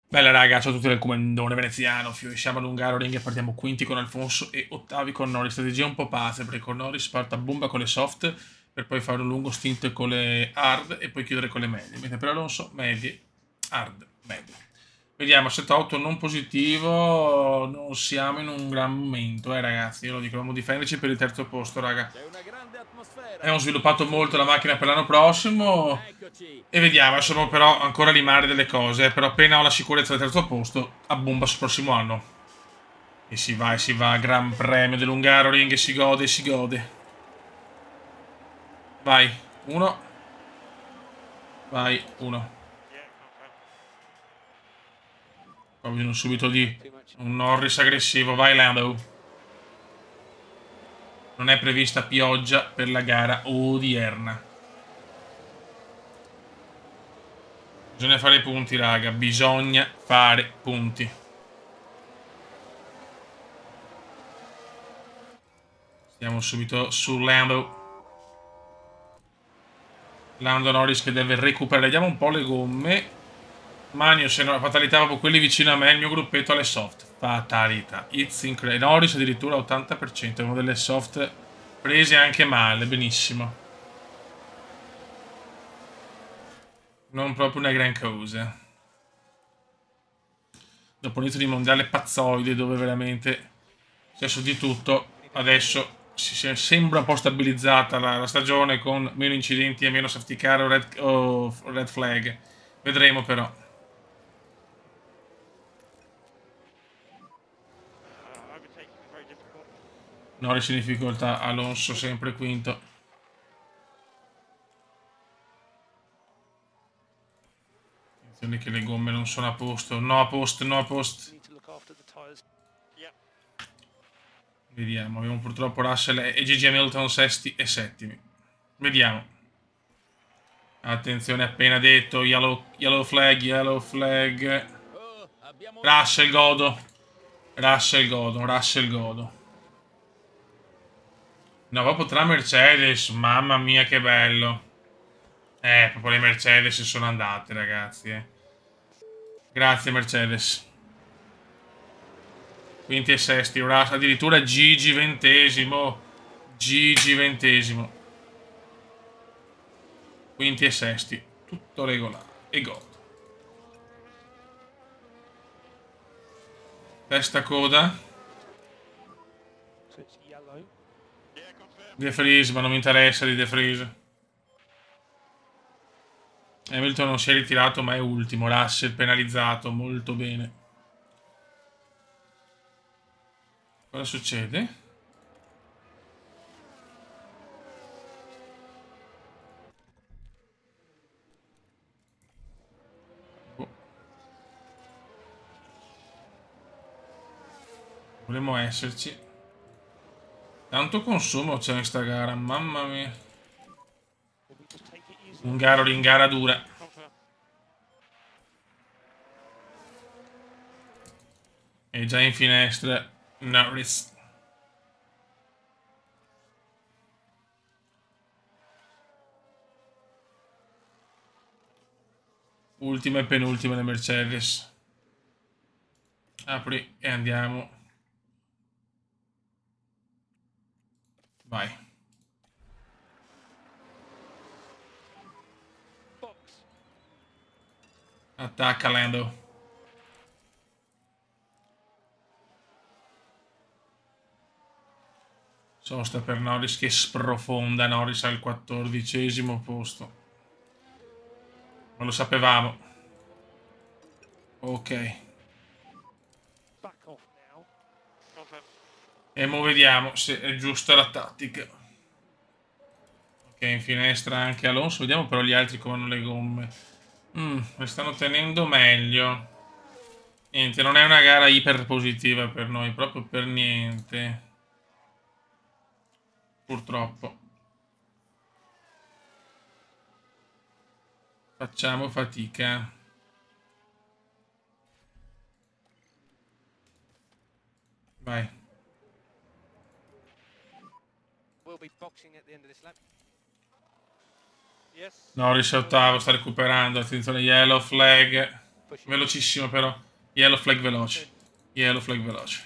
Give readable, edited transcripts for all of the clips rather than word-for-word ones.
Bella raga, ciao a tutti del comandone veneziano, finisciamo all'Ungaroring e partiamo quinti con Alfonso e ottavi con Norris. Strategia un po' pazza, perché con Norris parte a bomba con le soft per poi fare un lungo stint con le hard e poi chiudere con le medie. Mentre per Alonso medie, hard, medie. Vediamo, 7-8 non positivo, non siamo in un gran momento, ragazzi, io lo dico, dobbiamo difenderci per il terzo posto, raga. C'è una grande atmosfera. Abbiamo sviluppato molto la macchina per l'anno prossimo Eccoci. e vediamo, adesso dobbiamo però ancora limare delle cose, però appena ho la sicurezza del terzo posto, a bomba sul prossimo anno. E si va, Gran Premio dell'Ungaroring, e si gode, si gode. Vai, uno, vai, uno. Ho bisogno subito di un Norris aggressivo, vai Lando. Non è prevista pioggia per la gara odierna. Bisogna fare i punti, raga, bisogna fare punti. Stiamo subito su Lando. Lando Norris che deve recuperare. Vediamo un po' le gomme. Magno, se no, fatalità proprio quelli vicino a me, il mio gruppetto alle soft. Fatalità. It's incredible. Norris addirittura 80%. Uno delle soft prese anche male. Benissimo. Non proprio una gran cosa. Dopo l'inizio di mondiale pazzoide dove veramente è successo di tutto, adesso sembra un po' stabilizzata la stagione con meno incidenti e meno safety car o red flag. Vedremo però. Norris in difficoltà, Alonso sempre quinto. Attenzione che le gomme non sono a posto. No a posto, no a posto. Vediamo, abbiamo purtroppo Russell e Gigi Hamilton sesti e settimi. Vediamo. Attenzione, appena detto, yellow flag, yellow flag. Oh, abbiamo un Russell godo. Russell godo, Russell godo. No, proprio tra Mercedes, mamma mia che bello. Proprio le Mercedes sono andate, ragazzi. Grazie Mercedes. Quinti e sesti, addirittura Gigi ventesimo. Gigi ventesimo. Quinti e sesti, tutto regolare. E gol. Testa coda. De Vries, ma non mi interessa di De Vries. Hamilton non si è ritirato ma è ultimo. Russell penalizzato, molto bene. Cosa succede? Boh. Dovremmo esserci. Tanto consumo c'è in sta gara, mamma mia. Un garo in gara dura. E già in finestra Norris. Ultima e penultima le Mercedes. Apri e andiamo. Vai. Attacca Lando. Sosta per Norris che sprofonda. Norris al 14° posto. Ma lo sapevamo. Ok. E mo vediamo se è giusta la tattica. Ok, in finestra anche Alonso. Vediamo però gli altri come hanno le gomme. Le stanno tenendo meglio. Niente, non è una gara iper positiva per noi, proprio per niente. Purtroppo. Facciamo fatica. Vai. Norris è ottavo, sta recuperando. Attenzione, yellow flag. Velocissimo però. Yellow flag veloce. Yellow flag veloce.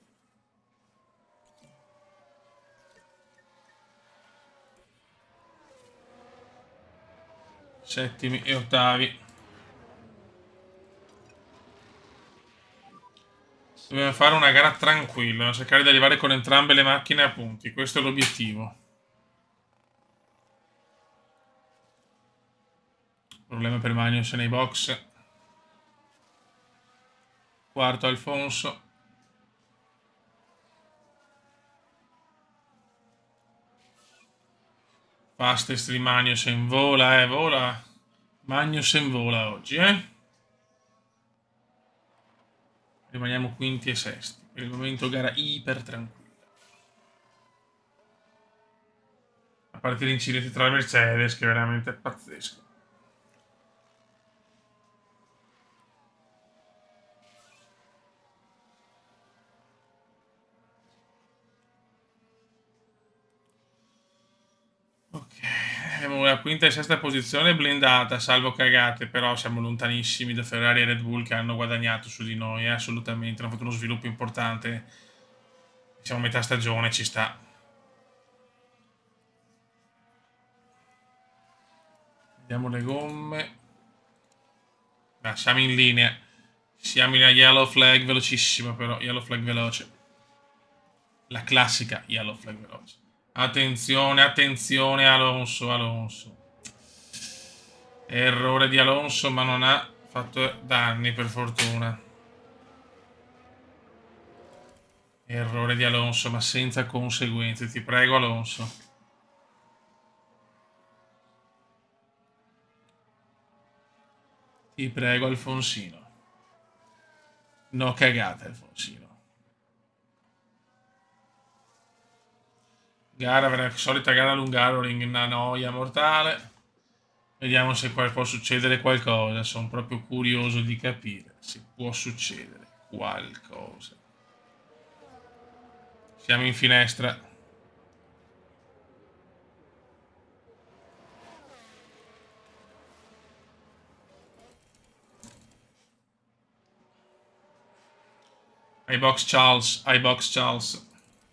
Settimi e ottavi. Dobbiamo fare una gara tranquilla, cercare di arrivare con entrambe le macchine a punti. Questo è l'obiettivo. Problema per Magnus nei box. Quarto Alfonso. Fastest di Magnus in vola, vola. Magnus in vola oggi, Rimaniamo quinti e sesti. Per il momento gara iper tranquilla. A parte l'incidente tra Mercedes, che è veramente pazzesco. Ok, abbiamo la quinta e sesta posizione blindata, salvo cagate, però siamo lontanissimi da Ferrari e Red Bull che hanno guadagnato su di noi, assolutamente, hanno fatto uno sviluppo importante. Siamo a metà stagione, ci sta. Vediamo le gomme. Siamo in linea. Siamo in yellow flag velocissimo però, yellow flag veloce. La classica yellow flag veloce. Attenzione, attenzione Alonso, Alonso. Errore di Alonso, ma non ha fatto danni per fortuna. Errore di Alonso, ma senza conseguenze. Ti prego Alonso. Ti prego Alfonsino. No cagate Alfonsino. Gara, solita gara all'Ungaroring, una noia mortale. Vediamo se può succedere qualcosa. Sono proprio curioso di capire se può succedere qualcosa. Siamo in finestra. iBox Charles, iBox Charles.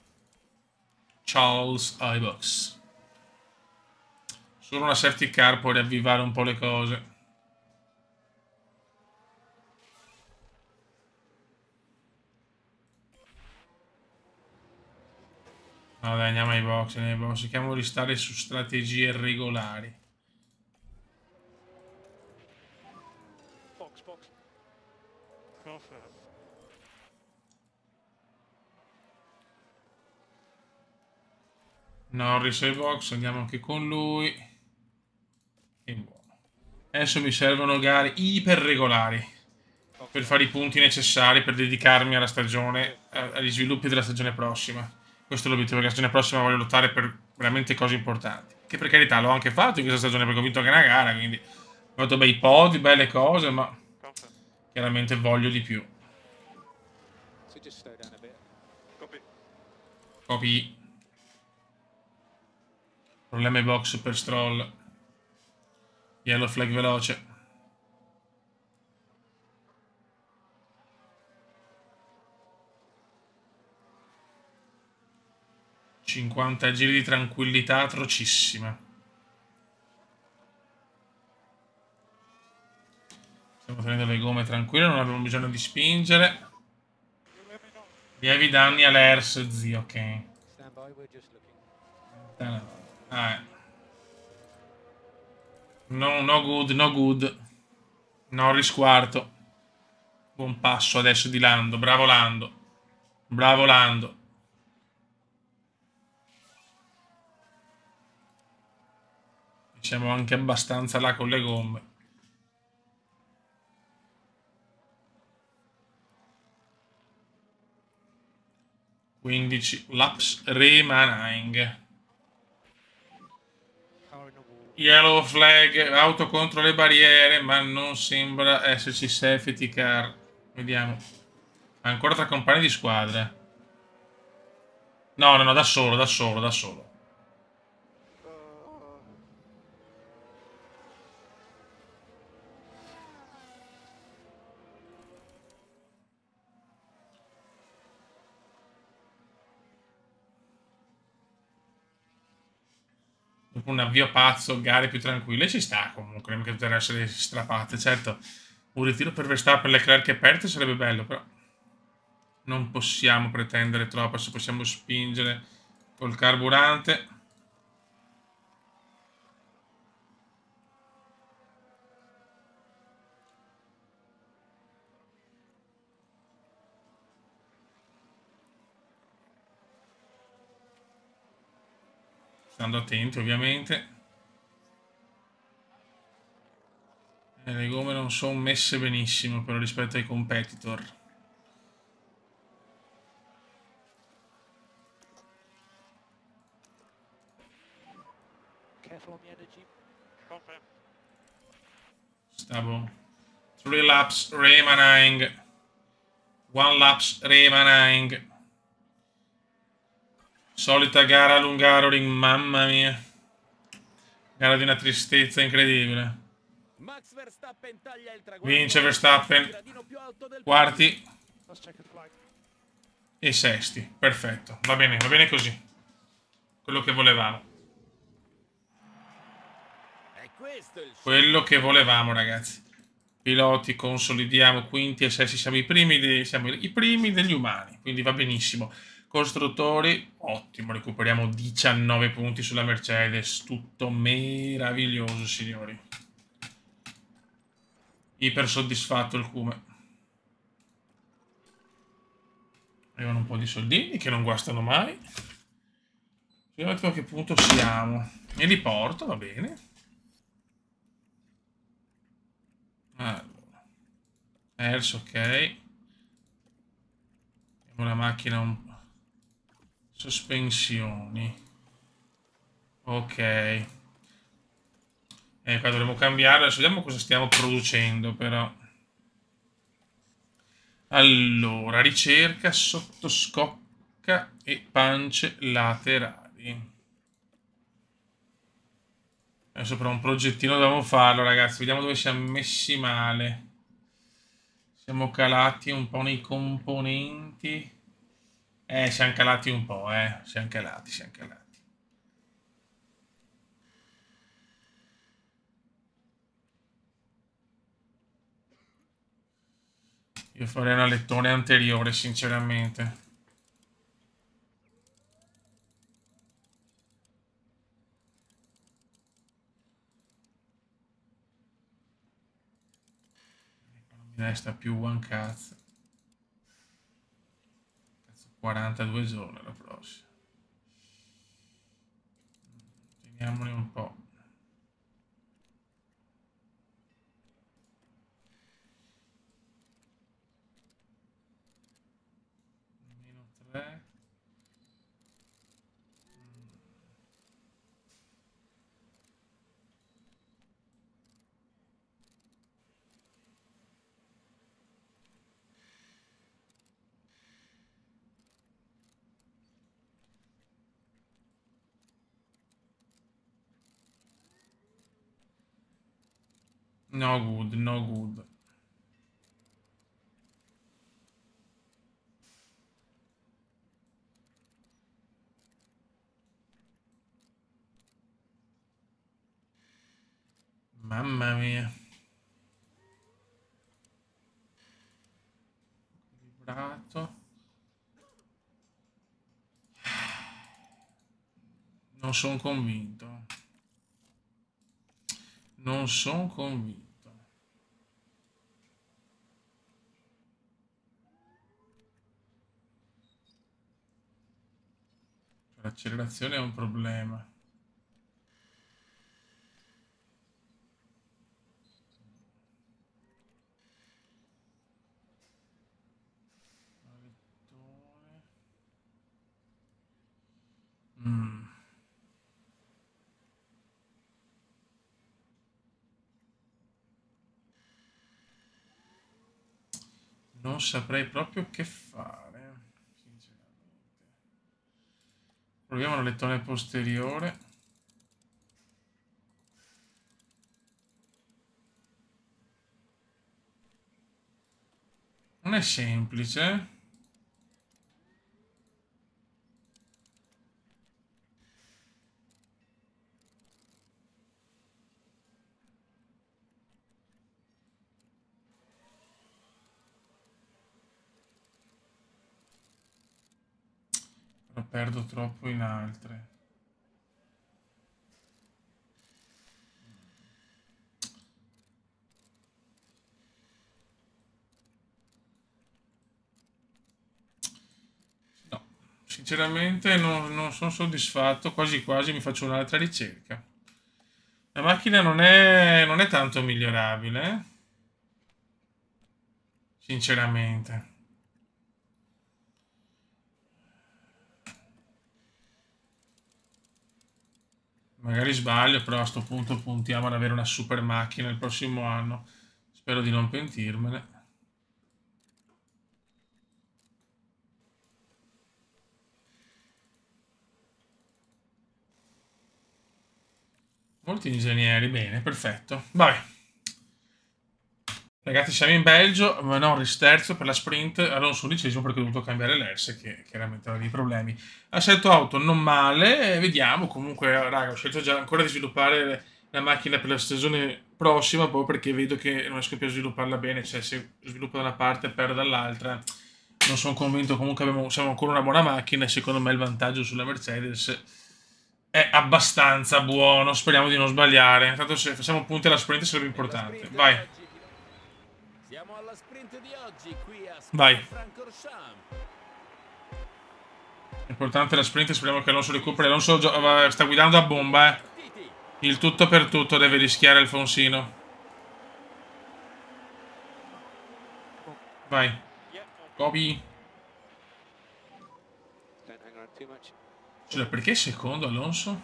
Charles iBox. Solo una safety car può riavvivare un po' le cose. No dai, andiamo ai box, cerchiamo di stare su strategie regolari. Box. Norris ai box, andiamo anche con lui. E buono. Adesso mi servono gare iper regolari per fare i punti necessari per dedicarmi alla stagione, agli sviluppi della stagione prossima. Questo è l'obiettivo, perché la stagione prossima voglio lottare per veramente cose importanti. Che per carità l'ho anche fatto in questa stagione perché ho vinto anche una gara, quindi ho fatto bei podi, belle cose, ma chiaramente voglio di più. Copy. Problema ai box per Stroll. Yellow flag veloce. ...50 giri di tranquillità atrocissima. Stiamo tenendo le gomme tranquille, non abbiamo bisogno di spingere. Lievi danni all'Ers, zio, ok. No good, no good. Norris quarto. Buon passo adesso di Lando, bravo Lando. Bravo Lando. Siamo anche abbastanza là con le gomme. ...15 laps remaining. Yellow flag, auto contro le barriere, ma non sembra esserci safety car. Vediamo. Ancora tra compagni di squadra. No, da solo. dopo un avvio pazzo, gare più tranquille, ci sta comunque, non è che potrebbero essere strappate. Certo, un ritiro per Verstappen e Leclerc aperte sarebbe bello, però non possiamo pretendere troppo, se possiamo spingere col carburante. Stando attenti ovviamente. Le gomme non sono messe benissimo però rispetto ai competitor. Stavo 3 laps remaining. 1 laps remaining. Solita gara all'Ungaroring, mamma mia. Gara di una tristezza incredibile. Max Verstappen taglia il traguardo. Vince Verstappen. Quarti e sesti. Perfetto. Va bene così. Quello che volevamo. Quello che volevamo, ragazzi. Piloti consolidiamo quinti e sesti. Siamo i primi degli umani. Quindi va benissimo. Costruttori, ottimo. Recuperiamo 19 punti sulla Mercedes. Tutto meraviglioso, signori. Iper soddisfatto il Cume. Arrivano un po' di soldini che non guastano mai. Vediamo a che punto siamo. E li porto, va bene. Allora. Perso, ok. Abbiamo la macchina un po'. Sospensioni. Ok. Qua dovremo cambiare. Adesso vediamo cosa stiamo producendo, però. Allora, ricerca, sottoscocca e pance laterali. Adesso però un progettino dobbiamo farlo, ragazzi. Vediamo dove siamo messi male. Siamo calati un po' nei componenti. Siamo calati un po', Siamo calati. Io farei una lettone anteriore, sinceramente. Non mi resta più one cazzo. 42 giorni la prossima. Teniamone un po'. Meno 3. No good, no good. Mamma mia. Equilibrato. Non sono convinto. Non sono convinto. L'accelerazione è un problema. Non saprei proprio che fare, sinceramente. Proviamo il lettone posteriore. Non è semplice. perdo troppo in altre. No, sinceramente non sono soddisfatto, quasi quasi mi faccio un'altra ricerca. La macchina non è tanto migliorabile, sinceramente. Magari sbaglio, però a sto punto puntiamo ad avere una super macchina il prossimo anno. Spero di non pentirmene. Molti ingegneri, bene, perfetto. Vabbè. Ragazzi, siamo in Belgio, ma Norris terzo per la sprint, Alonso 11° perché ho dovuto cambiare l'S, che chiaramente aveva dei problemi. Assetto auto non male, vediamo. Comunque, raga, ho scelto già ancora di sviluppare la macchina per la stagione prossima, proprio perché vedo che non riesco più a svilupparla bene, cioè se sviluppo da una parte e perdo dall'altra. Non sono convinto, comunque siamo ancora una buona macchina e secondo me il vantaggio sulla Mercedes è abbastanza buono, speriamo di non sbagliare. Intanto se facciamo punti alla sprint sarebbe importante. Vai. Siamo alla sprint di oggi qui a Vai. Spa-Francorchamps. Importante la sprint, speriamo che Alonso recuperi. Alonso sta guidando a bomba, eh. Il tutto per tutto deve rischiare Alfonsino. Vai. Copy. Cioè, perché secondo Alonso?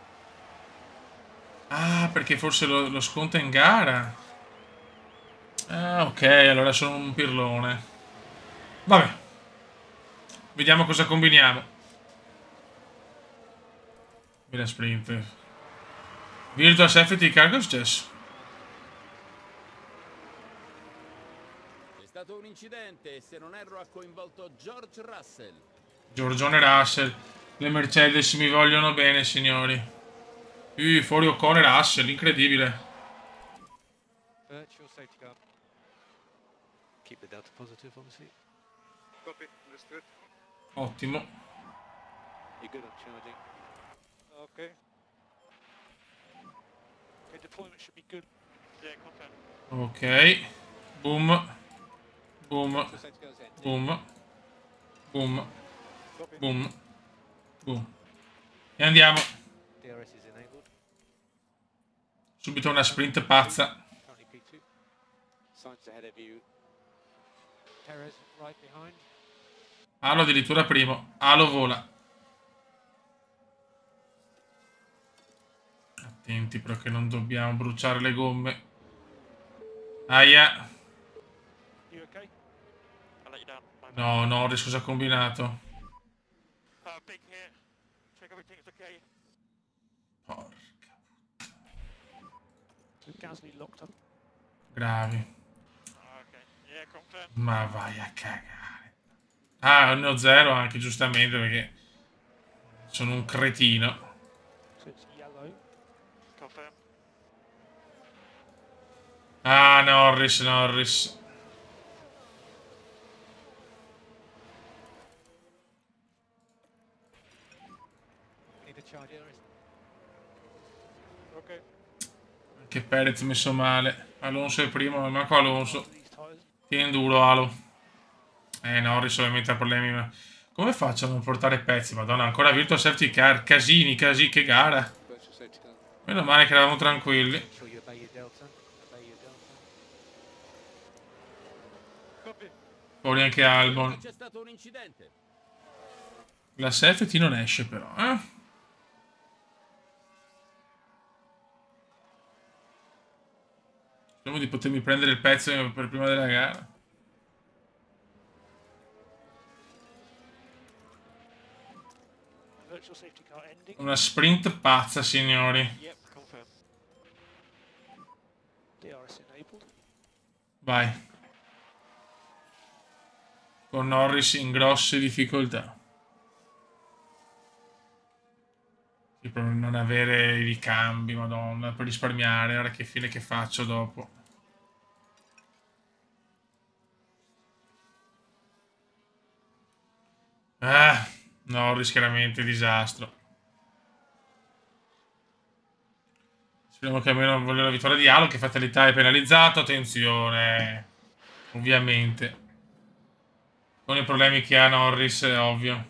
Ah, perché forse lo sconta in gara. Ah, ok, allora sono un pirlone. Vabbè. Vediamo cosa combiniamo. Mira sprint. Virtual Safety Car che è successo? È stato un incidente e se non erro ha coinvolto George Russell. Giorgione Russell. Le Mercedes mi vogliono bene, signori. Fuori Ocon e Russell, incredibile. Virtual safety car. Keep the delta positive, obviously. Copy, understood. Ottimo. You're good on charging. Okay. Okay, deployment should be good. Yeah, confirm. Ok. Boom. Boom. Virtual safety car's empty. Boom. Boom. Copy. Boom. Boom. E andiamo. DRS is enabled. Subito una sprint pazza. Currently P2. Signs ahead of you. Perez right behind. Alo addirittura primo. Alo vola. Attenti però che non dobbiamo bruciare le gomme. Aia. You okay? I'll let you down. No, Norris cosa ha combinato? Big here. Check everything's okay. Porca. Gasly locked up. Gravi. Okay. Yeah, confirm. Ma vai a cagare. Ah, ne ho zero anche giustamente perché sono un cretino. So it's yellow. Confirm. Ah, Norris. Need a charge DRS. Okay. Anche Perez messo male. Alonso è primo, manco Alonso. These tires. Tieni duro, Alo. Norris ovviamente ha problemi. Ma come faccio a non portare pezzi? Madonna, ancora Virtual Safety Car. Casini, che gara. Virtual safety car. Meno male che eravamo tranquilli. Make sure you obey your delta. Obey your delta. Copy. Fuori anche Albon. C'è stato un incidente. La safety non esce però, eh? Speriamo di potermi prendere il pezzo per prima della gara. Virtual safety car ending. Una sprint pazza, signori. Yep, confirm. DRS enabled. Vai. Con Norris in grosse difficoltà. Sì, per non avere i ricambi, madonna, per risparmiare. Ora che fine che faccio dopo. Ah, Norris chiaramente disastro. Speriamo che almeno voglia la vittoria di Halo, che fatalità è penalizzato. Attenzione, ovviamente. Con i problemi che ha Norris, è ovvio.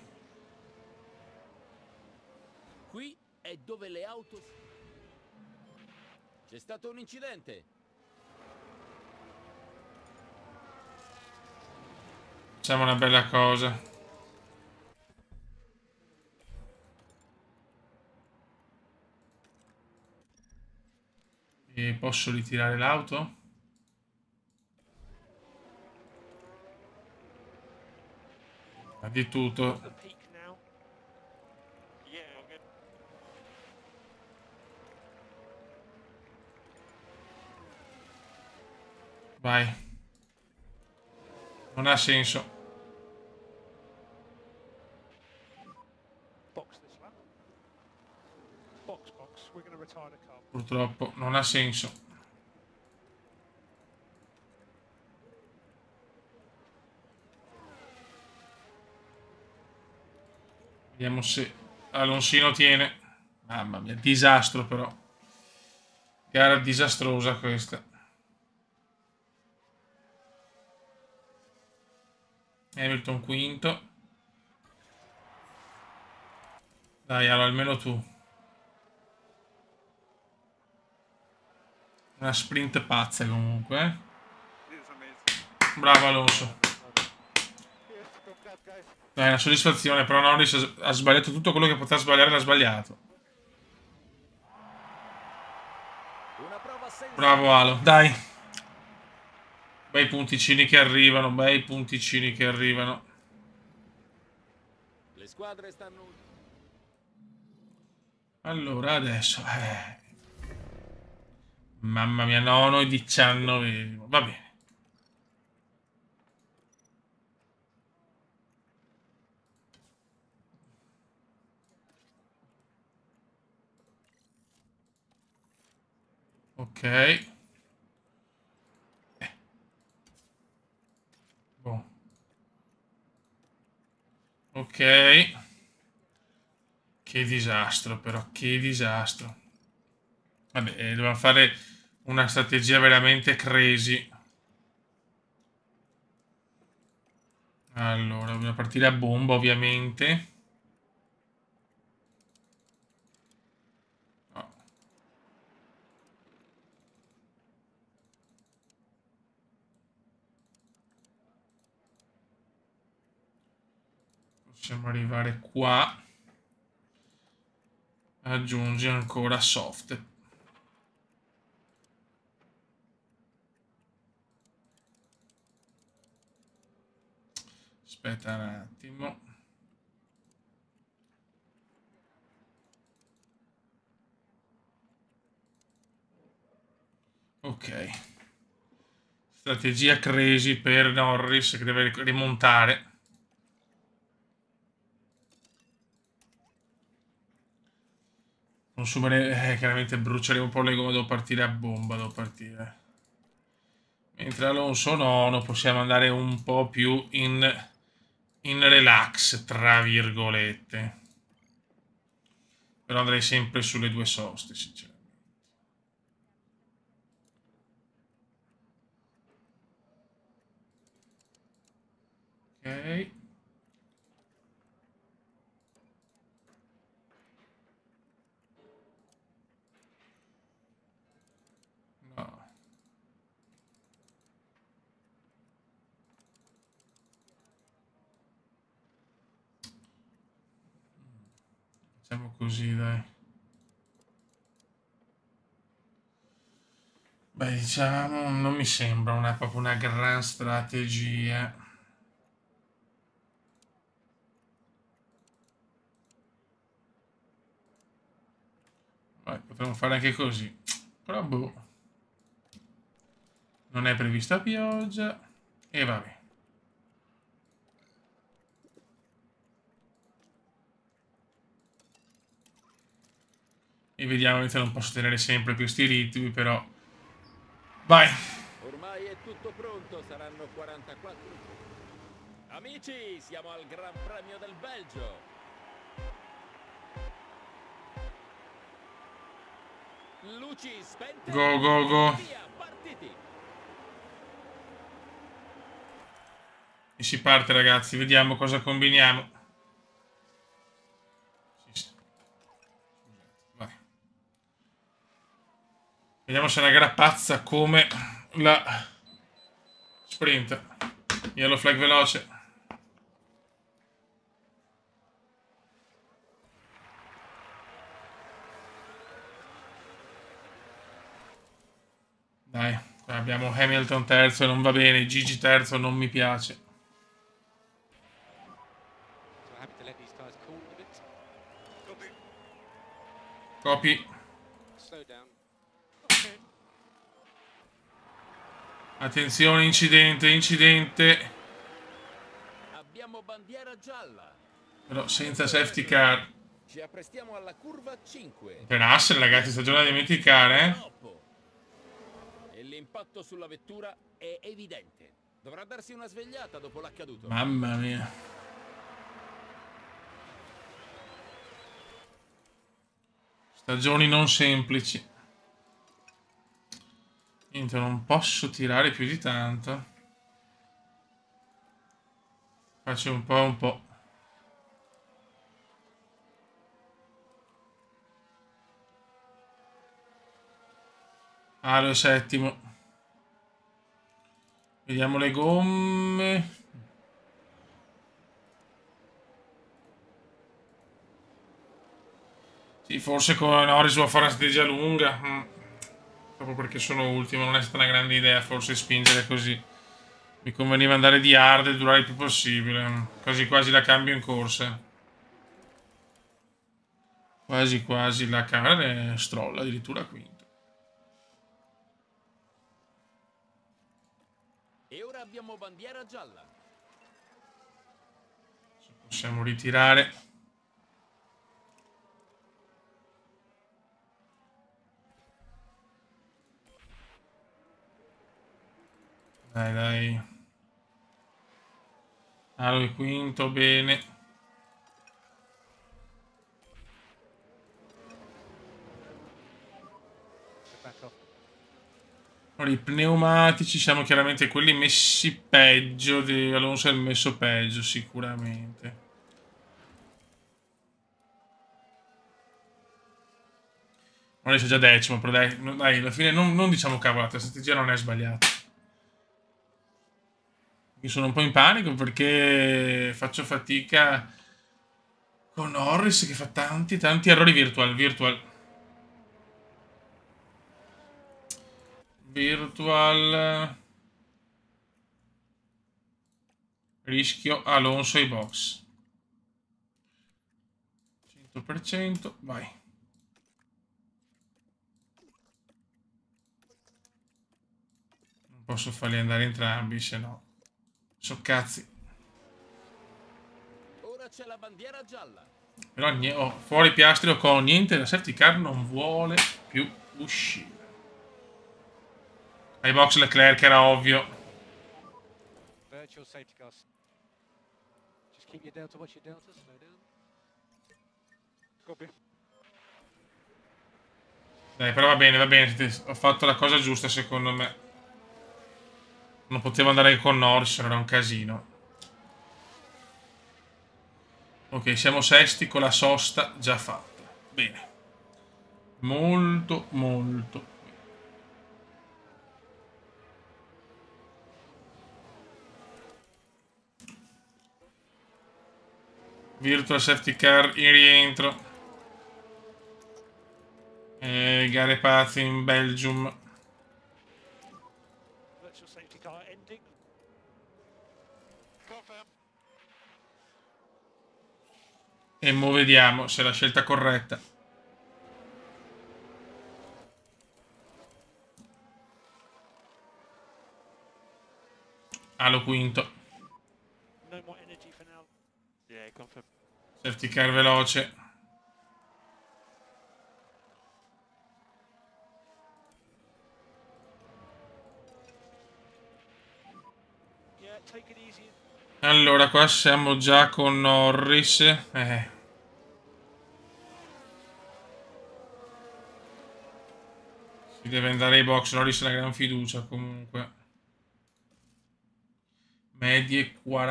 Qui è dove le auto... C'è stato un incidente. Facciamo una bella cosa. E posso ritirare l'auto? Di tutto. The peak now. Yeah, good. Vai. Non ha senso. Box this lap. Box, box. We're going to retire the car. Purtroppo non ha senso. Vediamo se Alonsino tiene. Mamma mia, disastro però. Gara disastrosa questa. Hamilton quinto. Dai, allora, almeno tu. Una sprint pazza comunque. Bravo Alonso. Dai, una soddisfazione, però Norris ha sbagliato tutto quello che poteva sbagliare, l'ha sbagliato. Una prova senza... Bravo Alo, dai. Bei punticini che arrivano, bei punticini che arrivano. Le squadre stanno... Allora, adesso... Mamma mia, nono e 19. Va bene. Ok. Boh. Ok. Che disastro, però, che disastro. Vabbè, dobbiamo fare una strategia veramente crazy. Allora, dobbiamo partire a bomba, ovviamente. No. Possiamo arrivare qua. Aggiungi ancora soft. Aspetta un attimo. Ok. Strategia crazy per Norris che deve rimontare. Consumere, chiaramente bruceremo un po' le gomme, devo partire a bomba, devo partire. Mentre Alonso no, non possiamo andare un po' più in relax, tra virgolette. Però andrei sempre sulle due soste, sinceramente. Ok. No. Facciamo così, dai. Beh, diciamo, non mi sembra proprio una gran strategia. Beh, potremmo fare anche così. Però boh. Non è prevista pioggia. E vabbè. E vediamo se non posso tenere sempre questi ritmi, però... Vai! Ormai è tutto pronto, saranno 44. Amici, siamo al Gran Premio del Belgio. Luci spente. Go, go, go. Via, partiti. E si parte, ragazzi. Vediamo cosa combiniamo. Vai. Vediamo se è una gara pazza come la sprint. Yellow flag veloce. Dai, abbiamo Hamilton terzo e non va bene, Gigi terzo non mi piace. So happy to let these guys cool a bit. Copy. Slow down. Okay. Attenzione, incidente, incidente. Abbiamo bandiera gialla. Però senza safety car. Ci apprestiamo alla curva 5. Per Russell, ragazzi, stagione da dimenticare, eh? Troppo. E l'impatto sulla vettura è evidente. Dovrà darsi una svegliata dopo l'accaduto. Mamma mia. Stagioni non semplici. Niente, non posso tirare più di tanto. Faccio un po', un po'. Aro settimo. Vediamo le gomme. Sì, forse con Norris va a fare una strategia lunga. Proprio perché sono ultimo, non è stata una grande idea forse spingere così. Mi conveniva andare di hard e durare il più possibile. Quasi quasi la cambio in corsa. Quasi quasi la cambio e Stroll addirittura quinto. E ora abbiamo bandiera gialla. Possiamo ritirare. Dai, dai. Aro il quinto, bene. Back off. Ora, i pneumatici siamo chiaramente quelli messi peggio. Di Alonso è il messo peggio, sicuramente. Non riesce già decimo, però dai, alla fine non diciamo cavolate, la strategia non è sbagliata. Io sono un po' in panico perché faccio fatica con Norris che fa tanti errori virtual. Rischio Alonso ai box. 100%, vai. Non posso farli andare entrambi, se no. So cazzi. Ora c'è la bandiera gialla. Però fuori Piastri o con niente, la safety car non vuole più uscire. Ai box Leclerc era ovvio. Virtual safety cars. Just keep your delta, watch your delta, slow down. Copy. Dai, però va bene, ho fatto la cosa giusta secondo me. Non potevo andare con Norris, era un casino. Ok, siamo sesti con la sosta già fatta. Bene. Molto. Virtual safety car in rientro. Gare pazze in Belgium. Virtual safety car ending. Confirm. E mo vediamo se è la scelta corretta. Allo quinto. No more energy for now. Yeah, confirm. Safety car veloce. Yeah, take it easy. Allora, qua siamo già con Norris. Si deve andare ai box, Norris ha la gran fiducia comunque. Medie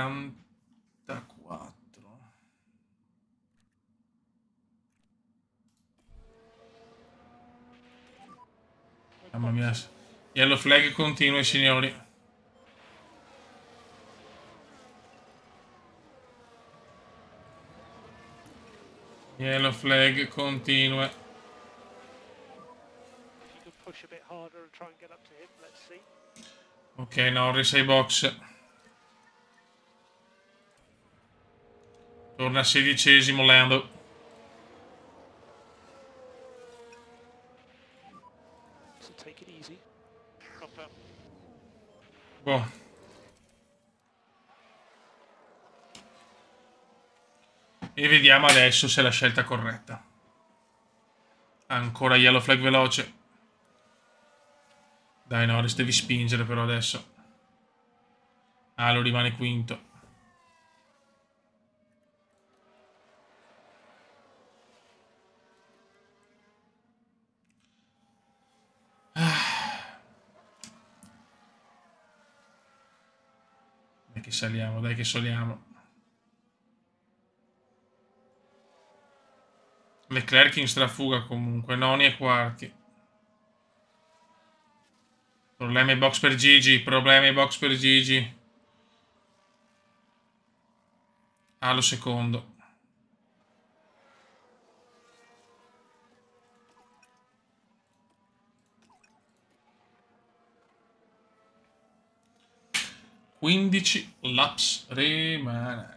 44. Mamma mia. Yellow flag continua, signori. Yellow flag continua. Push a bit harder and try and get up to him. Let's see. Ok, Norris ai box. Torna a 16esimo Lando. So take it easy. Confirm. Boh. E vediamo adesso se è la scelta corretta. Ancora yellow flag veloce. Dai Norris, devi spingere però adesso. Ah, lo rimane quinto. Dai che saliamo, dai che saliamo. Leclerc in strafuga comunque, noni e quarti. Problemi box per Gigi, problemi box per Gigi. Ah, lo secondo. Quindici laps remaining.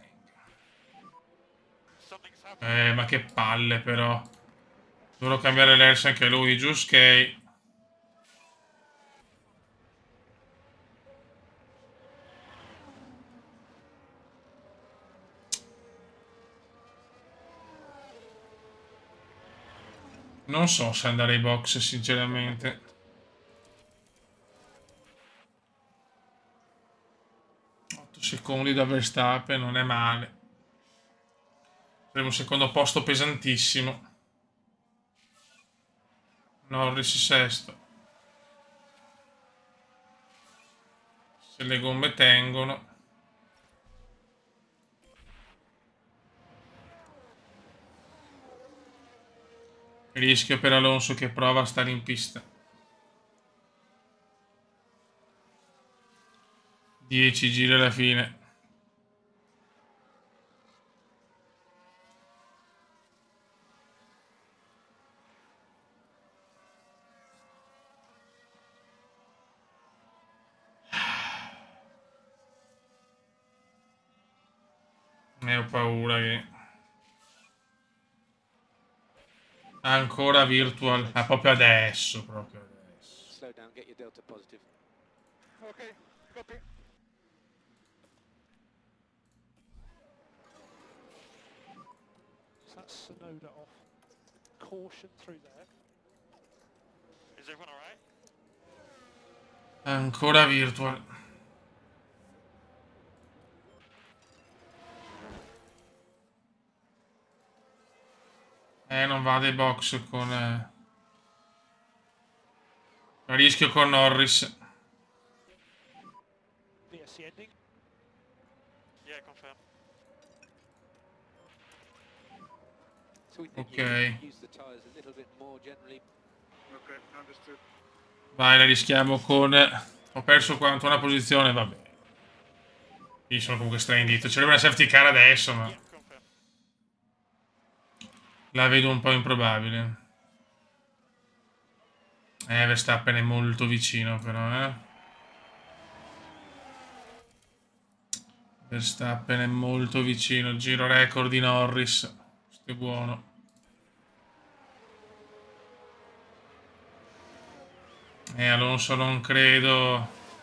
Ma che palle però. Dovrò cambiare l'Ers anche lui, giusto che... Non so se andare ai box, sinceramente. Secondi da Verstappen, non è male. Avremo un secondo posto pesantissimo. Norris sesto. Se le gomme tengono. Rischio per Alonso che prova a stare in pista. 10 giri alla fine. Ne ho paura che... Ancora virtual. Ma proprio adesso, proprio adesso. Slow down, get your delta positive. Okay, copy. So that's Sonoda off. Caution through there. Is everyone alright? Ancora virtual. Non va dai box con... rischio con Norris. VSC ending. Yeah, confirm. So we think Okay. you use the tyres a little bit more generally. Okay, understood. Vai, la rischiamo con... Ho perso quanto una posizione, vabbè. Io sono comunque straindito. C'era una safety car adesso, ma... Yeah, confirm. La vedo un po' improbabile. Verstappen è molto vicino però, Verstappen è molto vicino. Giro record di Norris. Questo è buono. Alonso non credo.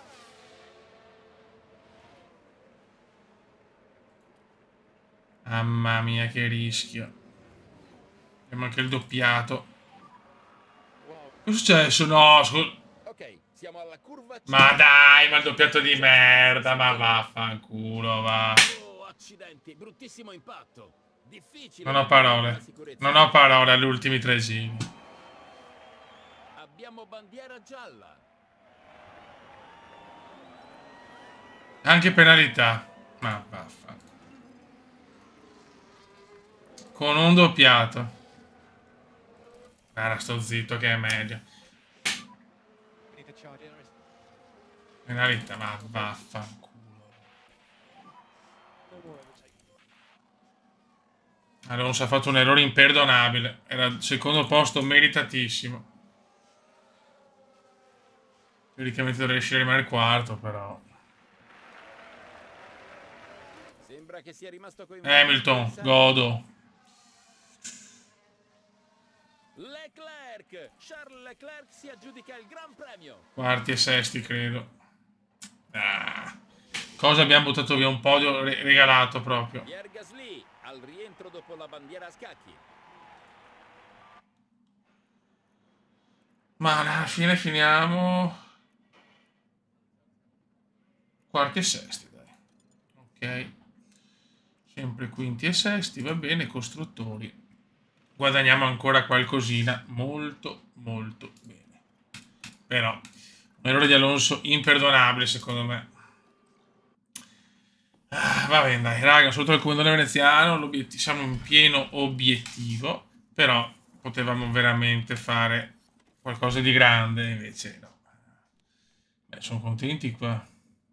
Mamma mia che rischio. Abbiamo anche il doppiato. Cosa è successo? No, scusa. Ok, siamo alla curva C. Ma dai, ma il doppiato di merda. Ma vaffanculo, va. Oh, accidenti, bruttissimo impatto. Difficile. Non ho parole. Non ho parole agli ultimi 3 giri. Abbiamo bandiera gialla. Anche penalità. Ma vaffa. Con un doppiato. Era sto zitto che è meglio. We need to charge in. Penalità, ma vaffanculo. No more overtaking. Alonso ha fatto un errore imperdonabile. Era il secondo posto meritatissimo. Teoricamente dovrei riuscire a rimanere quarto, però. Sembra che sia rimasto coinvolto. Hamilton, godo. Leclerc! Charles Leclerc si aggiudica il Gran Premio. Quarti e sesti, credo. Ah. Cosa abbiamo buttato via? Un podio regalato proprio. Pierre Gasly al rientro dopo la bandiera a scacchi. Ma alla fine finiamo quarti e sesti, dai. Ok. Sempre quinti e sesti, va bene, costruttori. Guadagniamo ancora qualcosina, molto molto bene. Però, un errore di Alonso imperdonabile secondo me. Va bene, dai, raga, sotto il comandante veneziano, siamo in pieno obiettivo, però potevamo veramente fare qualcosa di grande, invece no. Beh, sono contenti qua.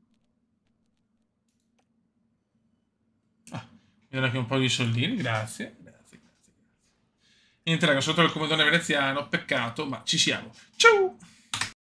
Vedo anche un po' di soldini, grazie. Niente raga, sotto il comandante veneziano, peccato, ma ci siamo. Ciao!